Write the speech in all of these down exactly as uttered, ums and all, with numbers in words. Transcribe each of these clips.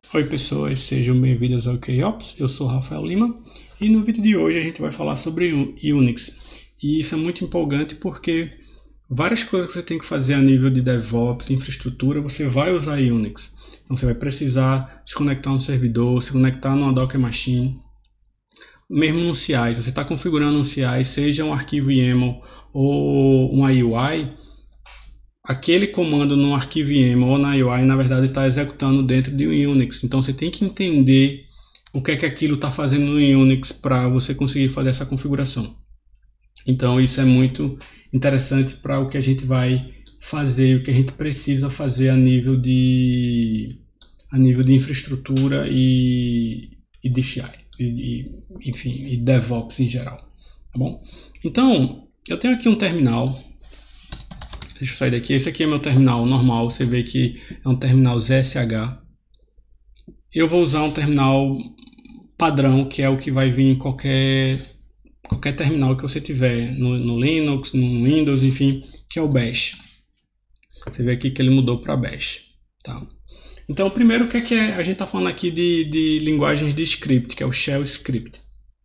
Oi pessoas, sejam bem-vindos ao KOps, eu sou Rafael Lima e no vídeo de hoje a gente vai falar sobre Unix. E isso é muito empolgante porque várias coisas que você tem que fazer a nível de DevOps, infraestrutura, você vai usar Unix. Então você vai precisar se conectar a um servidor, se conectar numa Docker Machine, mesmo no C I, se você está configurando um C I, seja um arquivo YAML ou uma U I, aquele comando no arquivo YAML ou na U I, na verdade, está executando dentro de um Unix. Então você tem que entender o que é que aquilo está fazendo no Unix para você conseguir fazer essa configuração. Então isso é muito interessante para o que a gente vai fazer, o que a gente precisa fazer a nível de, a nível de infraestrutura e, e de C I, e, e, enfim, e DevOps em geral. Tá bom? Então, eu tenho aqui um terminal. Deixa eu sair daqui. Esse aqui é meu terminal normal. Você vê que é um terminal Z S H. Eu vou usar um terminal padrão, que é o que vai vir em qualquer, qualquer terminal que você tiver, no, no Linux, no Windows, enfim, que é o Bash. Você vê aqui que ele mudou para Bash. Tá? Então, primeiro, o que é que é? A gente está falando aqui de, de linguagens de script, que é o Shell Script.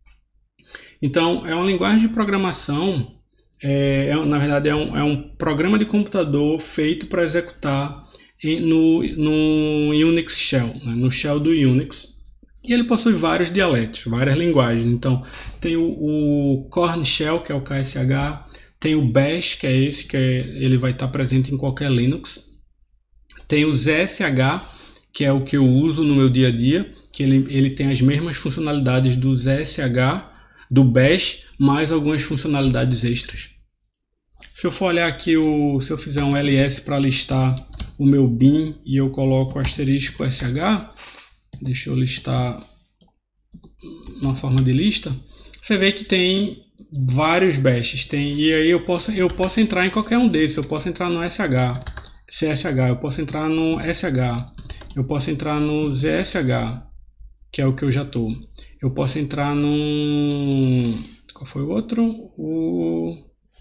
Então, é uma linguagem de programação. É, é, na verdade é um, é um programa de computador feito para executar em, no, no Unix Shell, né, no Shell do Unix, e ele possui vários dialetos, várias linguagens. Então tem o, o Korn Shell, que é o K S H, tem o Bash, que é esse, que é, ele vai estar presente em qualquer Linux, tem o Z S H, que é o que eu uso no meu dia a dia, que ele, ele tem as mesmas funcionalidades do Z S H, do Bash, mais algumas funcionalidades extras. Se eu for olhar aqui, o, se eu fizer um L S para listar o meu bin e eu coloco asterisco S H, deixa eu listar na forma de lista, você vê que tem vários bashes, tem, e aí eu posso, eu posso entrar em qualquer um desses, eu posso entrar no S H, C S H, eu posso entrar no S H, eu posso entrar no Z S H, que é o que eu já estou, eu posso entrar no, qual foi o outro? O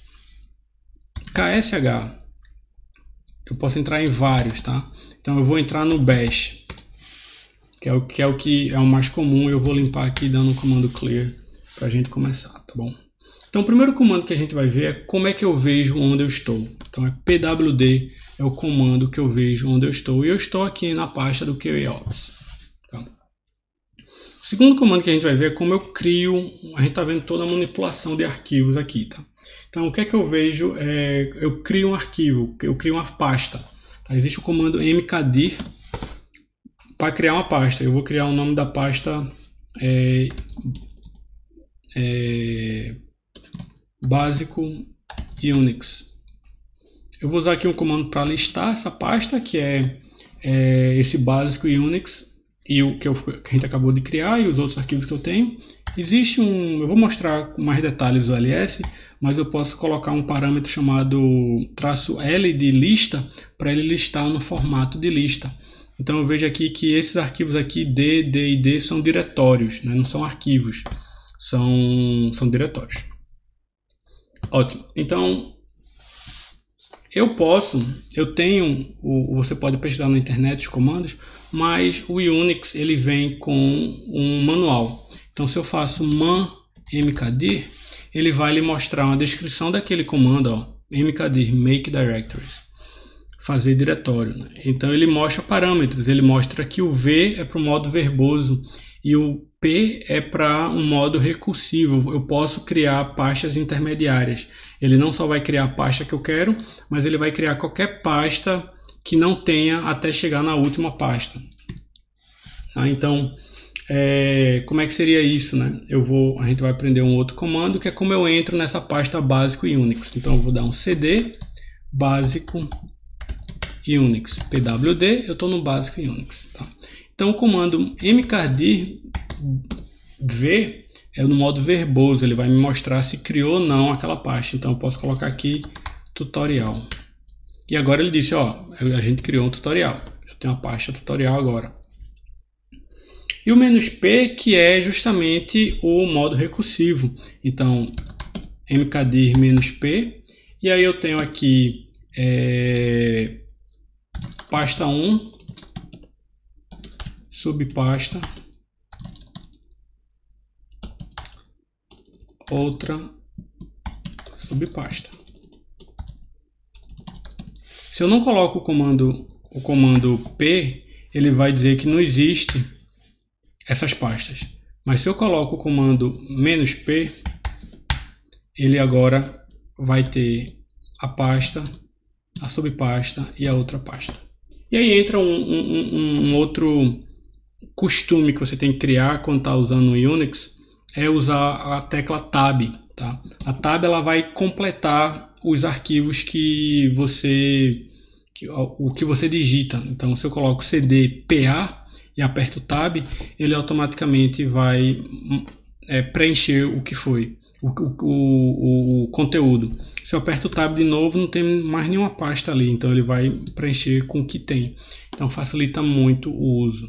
K S H, eu posso entrar em vários, tá? Então eu vou entrar no Bash, que é o que é o que é o mais comum. Eu vou limpar aqui dando o comando clear para a gente começar, tá bom? Então o primeiro comando que a gente vai ver é como é que eu vejo onde eu estou. Então é P W D, é o comando que eu vejo onde eu estou, e eu estou aqui na pasta do KOps. Tá? O segundo comando que a gente vai ver é como eu crio. A gente está vendo toda a manipulação de arquivos aqui, tá? Então, o que é que eu vejo? É, eu crio um arquivo, eu crio uma pasta. Tá? Existe o comando mkdir para criar uma pasta. Eu vou criar o nome da pasta é, é, básico Unix. Eu vou usar aqui um comando para listar essa pasta, que é, é esse básico Unix, e o que, eu, que a gente acabou de criar, e os outros arquivos que eu tenho. Existe um, eu vou mostrar com mais detalhes o L S, mas eu posso colocar um parâmetro chamado traço L de lista para ele listar no formato de lista. Então eu vejo aqui que esses arquivos aqui D, D e D são diretórios, né? Não são arquivos, são, são diretórios. Ótimo. Então eu posso, eu tenho, o, você pode pesquisar na internet os comandos, mas o Unix ele vem com um manual. Então se eu faço man mkdir, ele vai lhe mostrar uma descrição daquele comando, ó, mkdir make directories, fazer diretório. Né? Então ele mostra parâmetros, ele mostra que o V é para o modo verboso e o P é para um modo recursivo. Eu posso criar pastas intermediárias. Ele não só vai criar a pasta que eu quero, mas ele vai criar qualquer pasta que não tenha até chegar na última pasta. Tá? Então, É, como é que seria isso, né? Eu vou, a gente vai aprender um outro comando, que é como eu entro nessa pasta básico Unix. Então eu vou dar um cd básico Unix pwd, eu estou no básico Unix. Tá? Então o comando mkdir v é no modo verboso, ele vai me mostrar se criou ou não aquela pasta. Então eu posso colocar aqui tutorial. E agora ele disse, ó, a gente criou um tutorial. Eu tenho a pasta tutorial agora. E o "-p", que é justamente o modo recursivo. Então, mkdir "-p", e aí eu tenho aqui é, pasta um, subpasta, outra subpasta. Se eu não coloco o comando, o comando P, ele vai dizer que não existe essas pastas. Mas se eu coloco o comando "-p", ele agora vai ter a pasta, a subpasta e a outra pasta. E aí entra um, um, um outro costume que você tem que criar quando está usando o Unix, é usar a tecla Tab. Tá? A Tab ela vai completar os arquivos que você, que, o que você digita. Então, se eu coloco cd pa e aperto Tab, ele automaticamente vai é, preencher o que foi, o, o, o, o conteúdo. Se eu aperto Tab de novo, não tem mais nenhuma pasta ali, então ele vai preencher com o que tem. Então facilita muito o uso.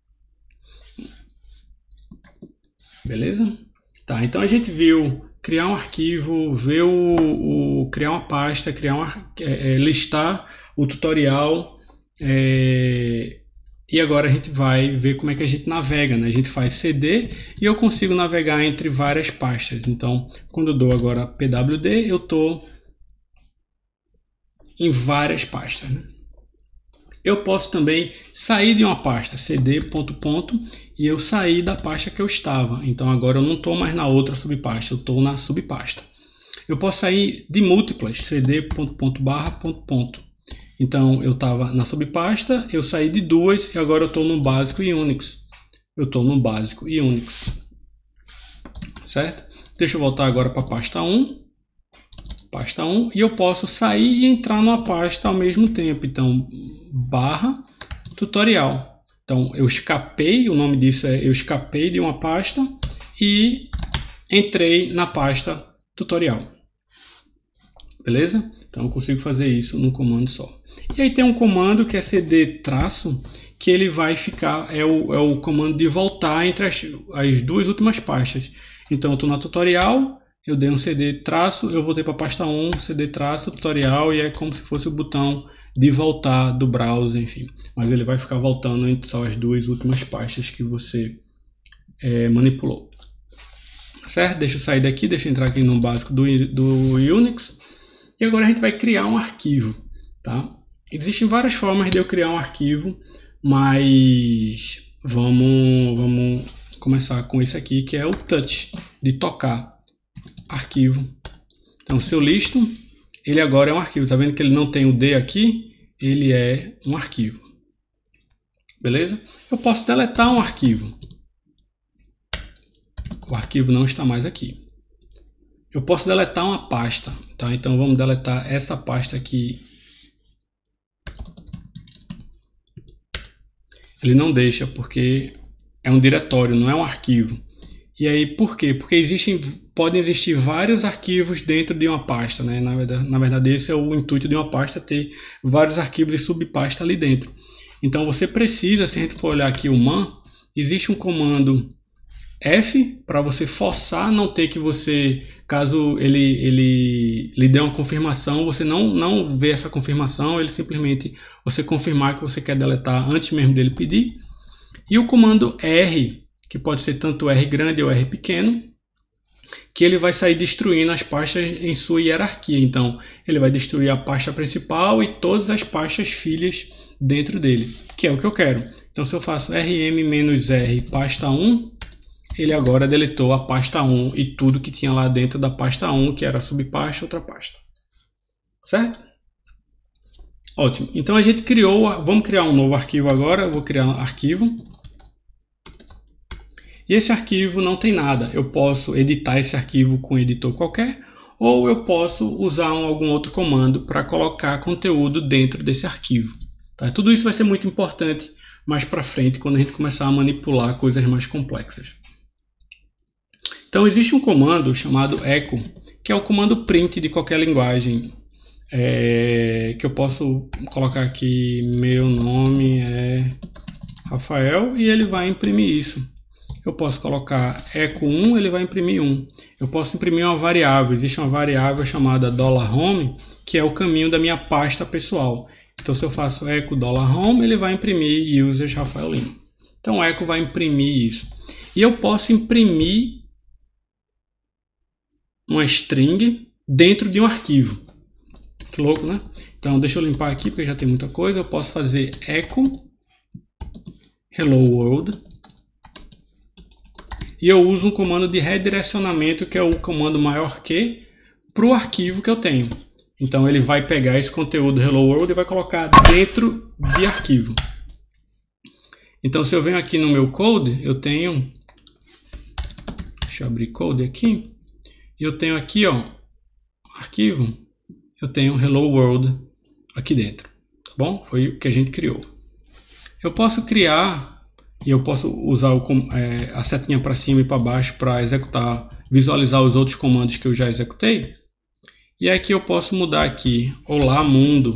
Beleza? Tá, então a gente viu criar um arquivo, ver o, o criar uma pasta, criar uma, é, listar o tutorial, é, e agora a gente vai ver como é que a gente navega, né? A gente faz cd e eu consigo navegar entre várias pastas. Então, quando eu dou agora pwd, eu estou em várias pastas, né? Eu posso também sair de uma pasta, cd ponto ponto, e eu sair da pasta que eu estava. Então agora eu não estou mais na outra subpasta, eu estou na subpasta. Eu posso sair de múltiplas, cd ponto ponto barra ponto ponto. Então eu estava na subpasta, eu saí de duas e agora eu estou no básico e Unix. Eu estou no básico e Unix. Certo? Deixa eu voltar agora para a pasta um. Pasta um, e eu posso sair e entrar numa pasta ao mesmo tempo. Então, barra tutorial. Então, eu escapei, o nome disso é eu escapei de uma pasta e entrei na pasta tutorial. Beleza? Então, eu consigo fazer isso num comando só. E aí tem um comando que é cd traço, que ele vai ficar, é o, é o comando de voltar entre as, as duas últimas pastas. Então, eu estou na tutorial, eu dei um cd traço, eu voltei para a pasta um, cd traço, tutorial, e é como se fosse o botão de voltar do browser, enfim. Mas ele vai ficar voltando entre só as duas últimas pastas que você é, manipulou. Certo? Deixa eu sair daqui, deixa eu entrar aqui no básico do, do Unix. E agora a gente vai criar um arquivo. Tá? Existem várias formas de eu criar um arquivo, mas vamos, vamos começar com esse aqui, que é o touch, de tocar. Arquivo. Então, se eu listo, ele agora é um arquivo. Tá vendo que ele não tem o D aqui? Ele é um arquivo. Beleza? Eu posso deletar um arquivo. O arquivo não está mais aqui. Eu posso deletar uma pasta. Tá? Então, vamos deletar essa pasta aqui. Ele não deixa, porque é um diretório, não é um arquivo. E aí, por quê? Porque existem, podem existir vários arquivos dentro de uma pasta, né? Na verdade, na verdade, esse é o intuito de uma pasta, ter vários arquivos e subpasta ali dentro. Então, você precisa, se a gente for olhar aqui o man, existe um comando F para você forçar não ter que você, caso ele, ele lhe dê uma confirmação, você não, não vê essa confirmação, ele simplesmente, você confirmar que você quer deletar antes mesmo dele pedir. E o comando R, que pode ser tanto R grande ou R pequeno, que ele vai sair destruindo as pastas em sua hierarquia. Então, ele vai destruir a pasta principal e todas as pastas filhas dentro dele, que é o que eu quero. Então, se eu faço rm-r pasta um, ele agora deletou a pasta um e tudo que tinha lá dentro da pasta um, que era subpasta, outra pasta. Certo? Ótimo. Então, a gente criou, vamos criar um novo arquivo agora. Eu vou criar um arquivo. E esse arquivo não tem nada. Eu posso editar esse arquivo com um editor qualquer, ou eu posso usar um, algum outro comando para colocar conteúdo dentro desse arquivo. Tá? Tudo isso vai ser muito importante mais para frente, quando a gente começar a manipular coisas mais complexas. Então existe um comando chamado echo, que é o comando print de qualquer linguagem. É, que eu posso colocar aqui, meu nome é Rafael, e ele vai imprimir isso. Eu posso colocar echo um, ele vai imprimir um. Eu posso imprimir uma variável. Existe uma variável chamada $home, que é o caminho da minha pasta pessoal. Então, se eu faço echo $home, ele vai imprimir users Rafael Lima. Então o echo vai imprimir isso. E eu posso imprimir uma string dentro de um arquivo. Que louco, né? Então deixa eu limpar aqui porque já tem muita coisa. Eu posso fazer echo hello world. E eu uso um comando de redirecionamento, que é o comando maior que, para o arquivo que eu tenho. Então ele vai pegar esse conteúdo hello world e vai colocar dentro de arquivo. Então se eu venho aqui no meu code, eu tenho... Deixa eu abrir code aqui. E eu tenho aqui, ó, arquivo. Eu tenho hello world aqui dentro. Tá bom? Foi o que a gente criou. Eu posso criar... E eu posso usar o, é, a setinha para cima e para baixo para executar, visualizar os outros comandos que eu já executei. E aqui eu posso mudar aqui, olá mundo.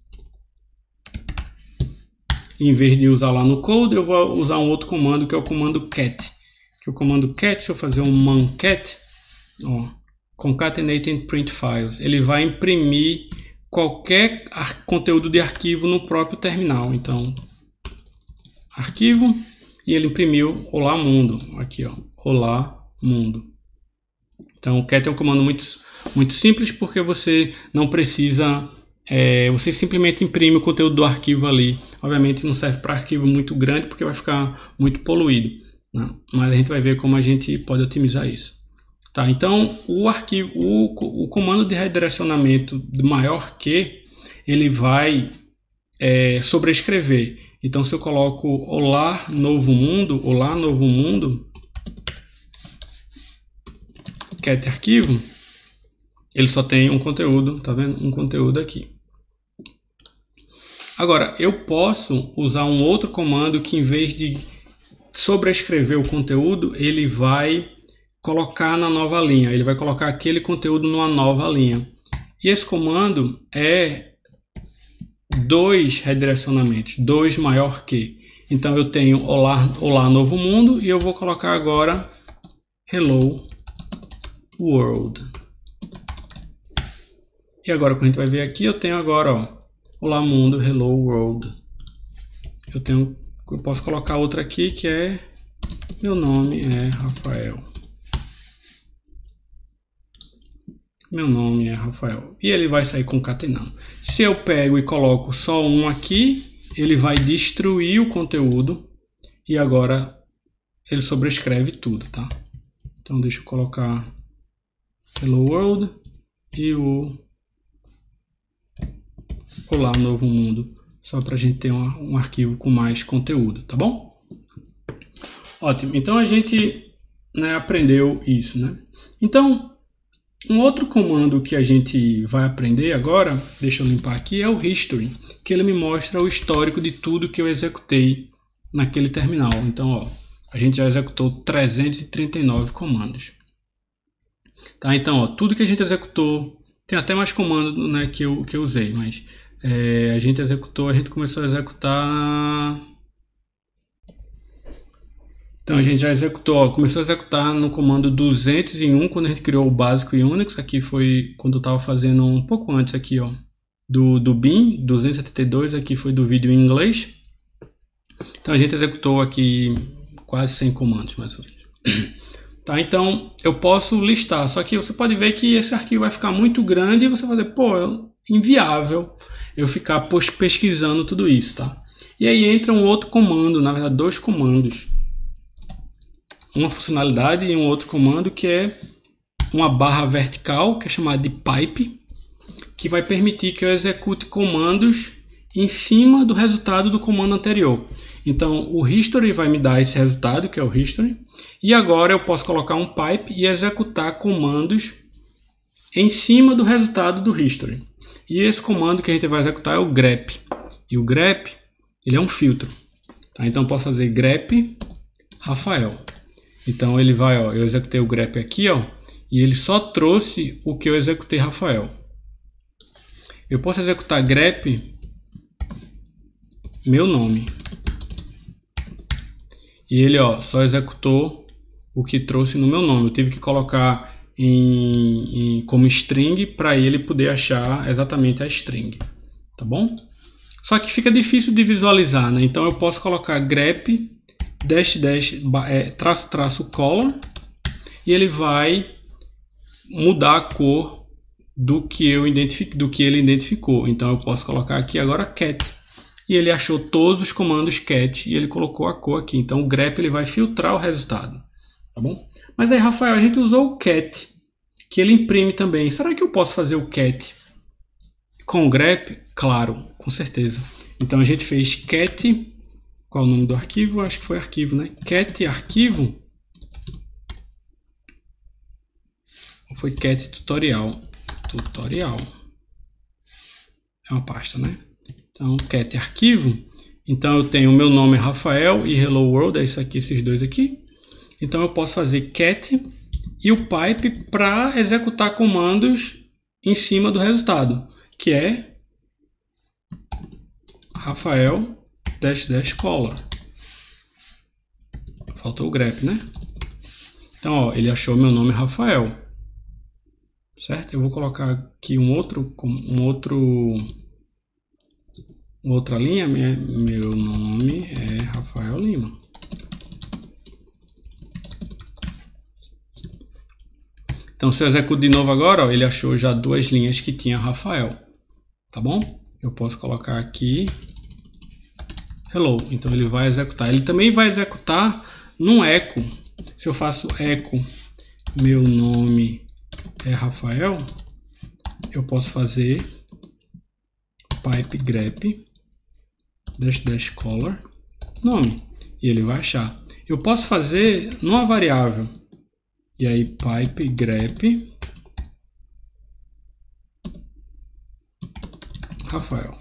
Em vez de usar lá no code, eu vou usar um outro comando que é o comando cat. Que é o comando cat, deixa eu fazer um mancat, ó, concatenating print files. Ele vai imprimir qualquer conteúdo de arquivo no próprio terminal. Então, arquivo. E ele imprimiu olá mundo, aqui ó, olá mundo. Então o cat é um comando muito, muito simples porque você não precisa, é, você simplesmente imprime o conteúdo do arquivo ali. Obviamente não serve para arquivo muito grande porque vai ficar muito poluído, né? Mas a gente vai ver como a gente pode otimizar isso. Tá, então o arquivo, o, o comando de redirecionamento de maior que, ele vai é, sobrescrever. Então, se eu coloco olá novo mundo, olá novo mundo, cat arquivo, ele só tem um conteúdo, tá vendo? Um conteúdo aqui. Agora, eu posso usar um outro comando que, em vez de sobrescrever o conteúdo, ele vai colocar na nova linha. Ele vai colocar aquele conteúdo numa nova linha. E esse comando é dois redirecionamentos, dois maior que. Então eu tenho olá, olá novo mundo e eu vou colocar agora hello world. E agora, quando a gente vai ver aqui, eu tenho agora, ó, olá mundo, hello world. Eu tenho, eu posso colocar outra aqui que é meu nome é Rafael. Meu nome é Rafael. E ele vai sair concatenando. Se eu pego e coloco só um aqui, ele vai destruir o conteúdo. E agora ele sobrescreve tudo, tá? Então deixa eu colocar hello world e o olá novo mundo. Só para a gente ter um, um arquivo com mais conteúdo, tá bom? Ótimo. Então a gente, né, aprendeu isso, né? Então... Um outro comando que a gente vai aprender agora, deixa eu limpar aqui, é o history, que ele me mostra o histórico de tudo que eu executei naquele terminal. Então, ó, a gente já executou trezentos e trinta e nove comandos. Tá? Então, ó, tudo que a gente executou, tem até mais comando, né, que, eu, que eu usei, mas é, a gente executou, a gente começou a executar... Então a gente já executou, ó, começou a executar no comando duzentos e um quando a gente criou o básico Unix. Aqui foi quando eu estava fazendo um pouco antes aqui, ó, do, do bin, duzentos e setenta e dois, aqui foi do vídeo em inglês. Então a gente executou aqui quase cem comandos mais ou menos. Tá, então eu posso listar, só que você pode ver que esse arquivo vai ficar muito grande e você vai dizer, pô, é inviável eu ficar pesquisando tudo isso, tá? E aí entra um outro comando, na verdade dois comandos. Uma funcionalidade e um outro comando que é uma barra vertical, que é chamada de pipe, que vai permitir que eu execute comandos em cima do resultado do comando anterior. Então o history vai me dar esse resultado, que é o history, e agora eu posso colocar um pipe e executar comandos em cima do resultado do history. E esse comando que a gente vai executar é o grep. E o grep, ele é um filtro. Tá? Então eu posso fazer grep Rafael. Então ele vai, ó, eu executei o grep aqui, ó, e ele só trouxe o que eu executei Rafael. Eu posso executar grep meu nome. E ele, ó, só executou o que trouxe no meu nome. Eu tive que colocar em, em, como string para ele poder achar exatamente a string, tá bom? Só que fica difícil de visualizar, né? Então eu posso colocar grep dash dash é, traço traço color, e ele vai mudar a cor do que eu identifico, do que ele identificou. Então eu posso colocar aqui agora cat, e ele achou todos os comandos cat e ele colocou a cor aqui. Então o grep ele vai filtrar o resultado, tá bom? Mas aí, Rafael, a gente usou o cat, que ele imprime também. Será que eu posso fazer o cat com o grep? Claro, com certeza. Então a gente fez cat, qual é o nome do arquivo? Acho que foi arquivo, né? Cat arquivo, ou foi cat tutorial? Tutorial é uma pasta, né? Então cat arquivo. Então eu tenho o meu nome Rafael e hello world, é isso aqui, esses dois aqui. Então eu posso fazer cat e o pipe para executar comandos em cima do resultado, que é Rafael dash dash color. Faltou o grep, né? Então, ó, ele achou meu nome Rafael, certo? Eu vou colocar aqui um outro, um outro, outra linha. Meu nome é Rafael Lima. Então, se eu executo de novo agora, ó, ele achou já duas linhas que tinha Rafael, tá bom? Eu posso colocar aqui hello, então ele vai executar. Ele também vai executar num eco. Se eu faço eco, meu nome é Rafael, eu posso fazer pipe grep dash dash color nome, e ele vai achar. Eu posso fazer numa variável, e aí pipe grep Rafael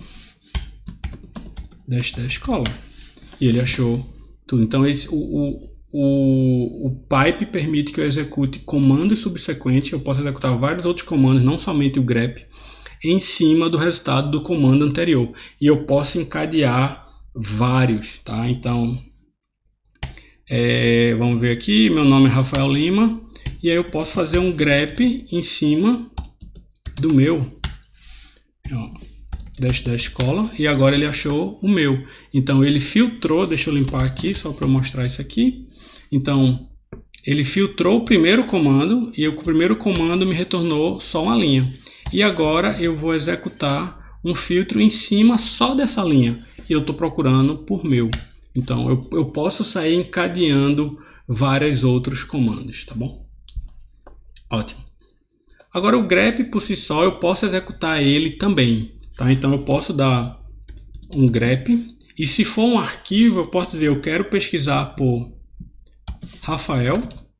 dash dash color, e ele achou tudo. Então esse, o, o, o, o pipe permite que eu execute comandos subsequentes. Eu posso executar vários outros comandos, não somente o grep, em cima do resultado do comando anterior, e eu posso encadear vários, tá? Então é, vamos ver aqui, meu nome é Rafael Lima, e aí eu posso fazer um grep em cima do meu, ó, dash dash color, e agora ele achou o meu. Então ele filtrou, deixa eu limpar aqui só para mostrar isso aqui. Então ele filtrou o primeiro comando, e o primeiro comando me retornou só uma linha. E agora eu vou executar um filtro em cima só dessa linha, e eu estou procurando por meu. Então eu, eu posso sair encadeando vários outros comandos, tá bom? Ótimo. Agora o grep por si só eu posso executar ele também, tá? Então eu posso dar um grep, e se for um arquivo eu posso dizer eu quero pesquisar por Rafael,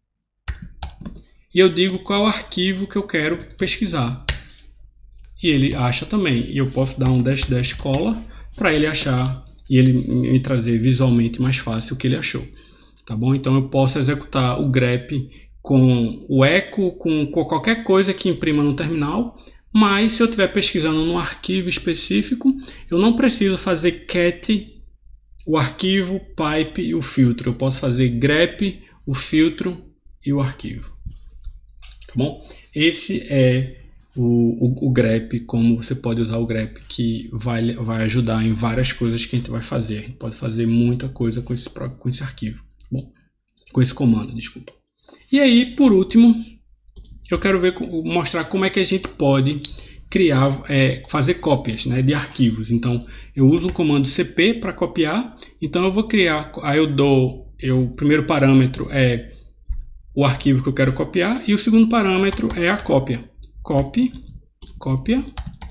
e eu digo qual é o arquivo que eu quero pesquisar, e ele acha também. E eu posso dar um dash dash color para ele achar e ele me trazer visualmente mais fácil o que ele achou, tá bom? Então eu posso executar o grep com o eco, com qualquer coisa que imprima no terminal, mas se eu estiver pesquisando num arquivo específico, eu não preciso fazer cat, o arquivo, pipe e o filtro. Eu posso fazer grep, o filtro e o arquivo, tá bom? Esse é o, o, o grep, como você pode usar o grep, que vai, vai ajudar em várias coisas que a gente vai fazer. A gente pode fazer muita coisa com esse, com esse arquivo, tá bom? Com esse comando, desculpa. E aí, por último, eu quero ver, mostrar como é que a gente pode criar, é, fazer cópias, né, de arquivos. Então, eu uso o comando cp para copiar. Então, eu vou criar, aí eu dou, eu, o primeiro parâmetro é o arquivo que eu quero copiar, e o segundo parâmetro é a cópia. Copy, cópia,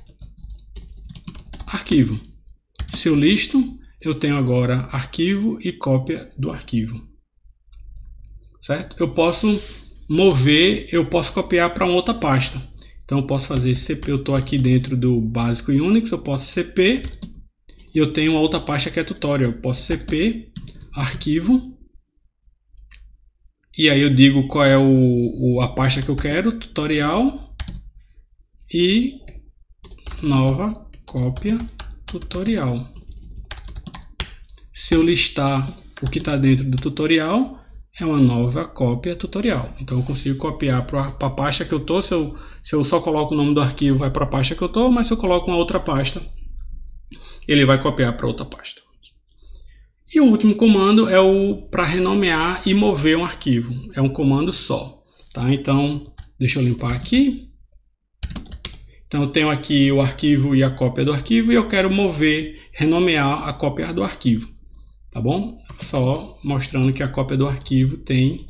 arquivo. Se eu listo, eu tenho agora arquivo e cópia do arquivo. Certo? Eu posso mover, eu posso copiar para uma outra pasta. Então eu posso fazer cp, eu estou aqui dentro do básico Unix, eu posso cp, e eu tenho uma outra pasta que é tutorial. Eu posso cp, arquivo, e aí eu digo qual é o, o, a pasta que eu quero, tutorial, e nova cópia tutorial. Se eu listar o que está dentro do tutorial, é uma nova cópia tutorial. Então eu consigo copiar para a pasta que eu estou. Se eu, se eu só coloco o nome do arquivo, vai para a pasta que eu estou, mas se eu coloco uma outra pasta, ele vai copiar para outra pasta. E o último comando é o para renomear e mover um arquivo. É um comando só. Tá? Então, deixa eu limpar aqui. Então, eu tenho aqui o arquivo e a cópia do arquivo e eu quero mover, renomear a cópia do arquivo. Tá bom? Só mostrando que a cópia do arquivo tem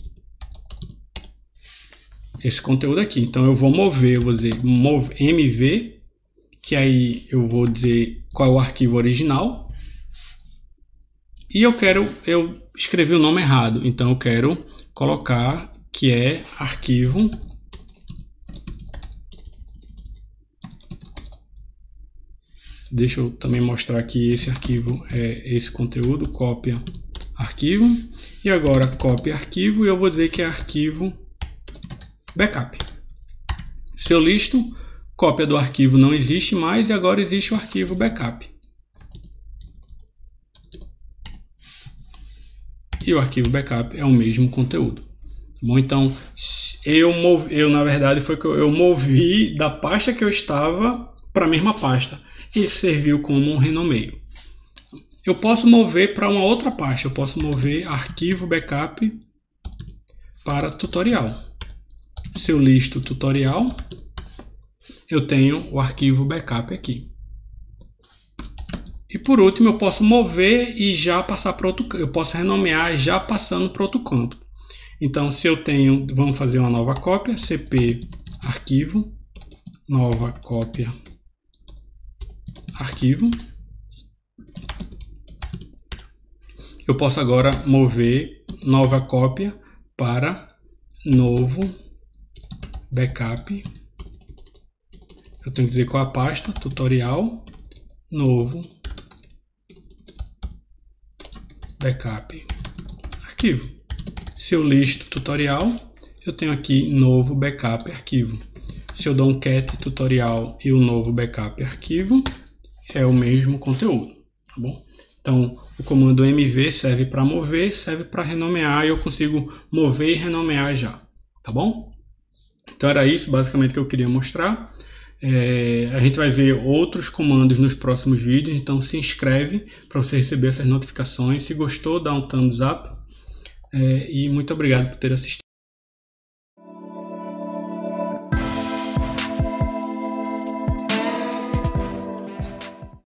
esse conteúdo aqui. Então, eu vou mover, eu vou dizer move, mv, que aí eu vou dizer qual é o arquivo original. E eu quero, eu escrevi o nome errado, então eu quero colocar que é arquivo Deixa eu também mostrar que esse arquivo é esse conteúdo, cópia arquivo. E agora cópia arquivo e eu vou dizer que é arquivo backup. Se eu listo, cópia do arquivo não existe mais e agora existe o arquivo backup. E o arquivo backup é o mesmo conteúdo. Bom, então eu, movi, eu na verdade foi que eu movi da pasta que eu estava para a mesma pasta. Isso serviu como um renomeio. Eu posso mover para uma outra pasta. Eu posso mover arquivo backup para tutorial. Se eu listo tutorial, eu tenho o arquivo backup aqui. E por último, eu posso mover e já passar para outro, eu posso renomear já passando para outro campo. Então, se eu tenho, vamos fazer uma nova cópia, cp arquivo, nova cópia, arquivo. Eu posso agora mover nova cópia para novo backup. Eu tenho que dizer qual é a pasta, tutorial, novo backup, arquivo. Se eu listo tutorial, eu tenho aqui novo backup arquivo. Se eu dou um cat tutorial e o novo backup arquivo, é o mesmo conteúdo, tá bom? Então, o comando mv serve para mover, serve para renomear e eu consigo mover e renomear já, tá bom? Então era isso basicamente que eu queria mostrar. É, a gente vai ver outros comandos nos próximos vídeos, então se inscreve para você receber essas notificações. Se gostou, dá um thumbs up é, e muito obrigado por ter assistido.